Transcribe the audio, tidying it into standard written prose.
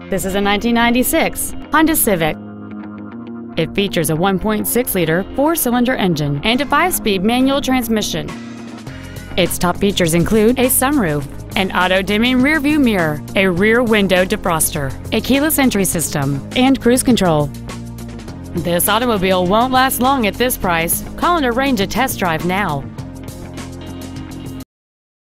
This is a 1996 Honda Civic. It features a 1.6-liter four-cylinder engine and a 5-speed manual transmission. Its top features include a sunroof, an auto-dimming rearview mirror, a rear window defroster, a keyless entry system, and cruise control. This automobile won't last long at this price. Call and arrange a test drive now.